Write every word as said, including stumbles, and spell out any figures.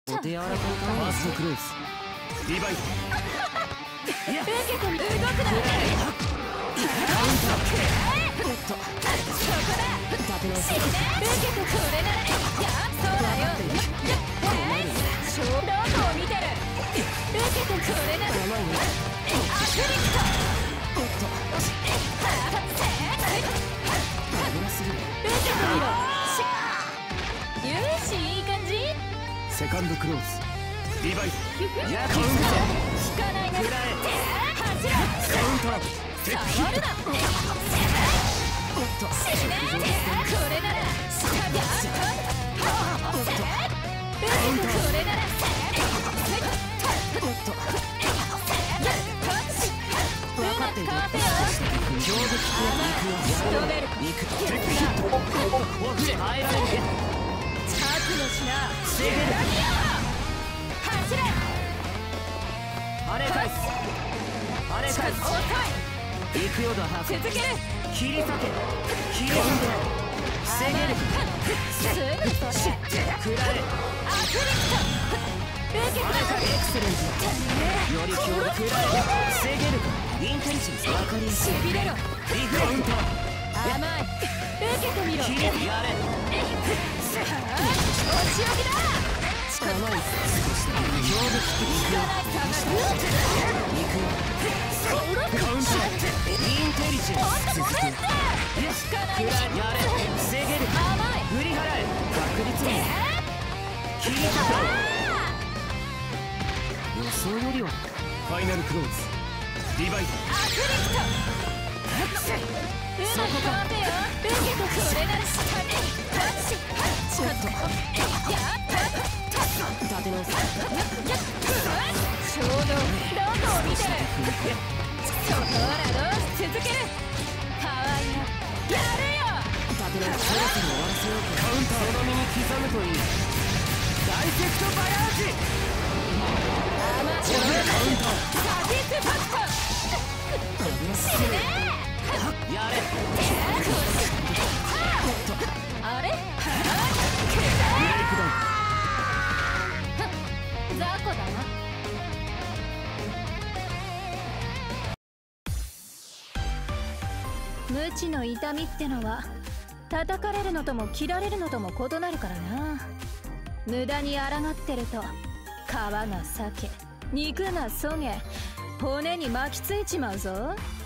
お手柔らかいか。ファーストクローズリバイド。いや受けてみる。動くな。カウンター。おっとそこだ。立て直す。受けてこれなら。いやそうだよ。ちょうどどこを見てる。受けてこれなら。アクリクト。おっと危なすぎる。受けてみろ。よしいい感じ。セカンドクローズリバイド。やカウンター。引かないな。食らえ。走れ。カウンター。触るな。おっと死ね。これなら下がおっとこれならおっと分かってる。強敵とやる。行くテクヒット。おっ耐えられる。覚悟しな。防げる。走れ。あれ返す。あれ返す。行くようだ。ハーフ続ける。切り裂け。切り込んで防げる。すぐそれ食らえ。アクリクト。あれかエクセレント。より強力。食らえ。防げるか。インテリジェンス分かりやすい。しびれろ。リフレクト。甘い。受けてみろ。切れやれ。お仕置きだ。甘い。強力的に行くよ。カウンター。インテリジェンス続け。やれ。防げる。振り払え。確実に切り裂かれ。予想よりはファイナルクローズリバイド。アクリクト。そこか。受けとこれなら下にちょっとやった立て直す。ちょうどどこを見てる。そこらどう続ける。かわいいな。やれよ。立て直す。そろそろ終わらせようか。カウンターの身に刻むといい。ダイセクトバヤージ。アマチュアカウンター。サティスファクト。死ね。やれ。あれ？ブレイクダウン。雑魚だな。無知の痛みってのは叩かれるのとも切られるのとも異なるからな。無駄に抗ってると皮が裂け肉がそげ骨に巻きついちまうぞ。